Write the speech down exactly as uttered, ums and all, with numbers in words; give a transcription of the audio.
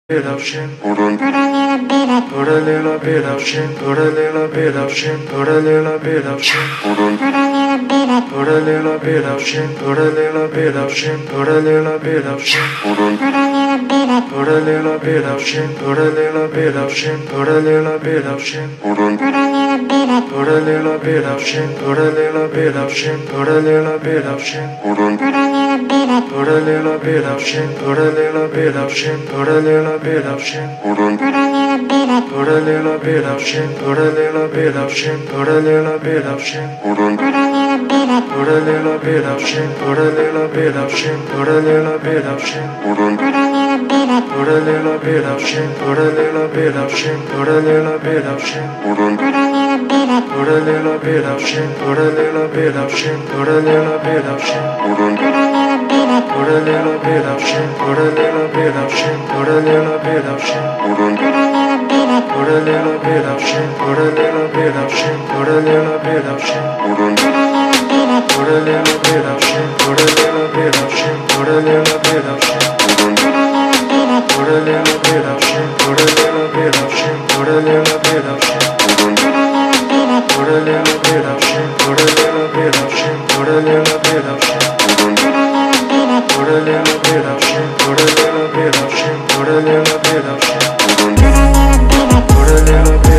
bit of shin, put a little bit of, put a little bit of shin, put a little bit of shin, put a little bit of shin, put a little bit of, put a little bit of shin, put a little bit of shin, put a little bit of shin, put a little bit of, put a little bit of shin, put a little bit of shin, put a little bit of shin, put a little bit of, put a little bit of shin, put a little bit of shin, put a little bit of shin, put a little bit of, put a little bit of shin, put a little bit of shin, put a little bit of shin, put a little bit of, put a little bit of shin, put a little bit of shin, put a little bit of shin, put a little bit of, put a little bit of shin, put a little bit of shin, put a little bit of shin, put a little bit of, put a little bit of shin, put a little bit of shin, put a little bit of shin, put a little bit of, put a little bit of shin, put a little bit of shin, put a little bit of shin, put a little bit of, put a little bit of shin, put a little bit of shin, put a little bit of shin, put a little bit of, put a little bit of shin, put a little bit of shin, put a little bit of shin, put a little bit of, put a little bit of shin, put a little bit of shin, put a little bit of shin, put a little bit of, put a little bit of shin, put a little bit of shin, put a little bit of shin, put a little bit of, put a little bit of shin, put a little bit of shin, put a little bit of shin, put a little bit of, put a little bit of shin, put a little bit of shin, put a little bit of shin, put a little bit of, put a little bit